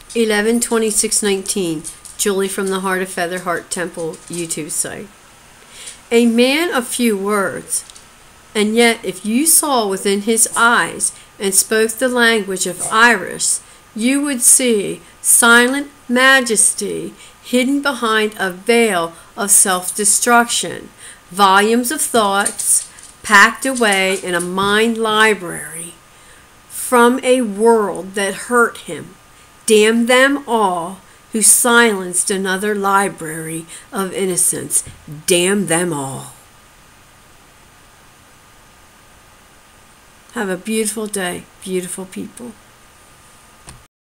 11/26/19. Julie from the Heart of Feather Heart Temple YouTube site. A man of few words, and yet if you saw within his eyes and spoke the language of iris, you would see silent majesty hidden behind a veil of self-destruction, volumes of thoughts packed away in a mind library from a world that hurt him. Damn them all who silenced another library of innocence. Damn them all. Have a beautiful day, beautiful people.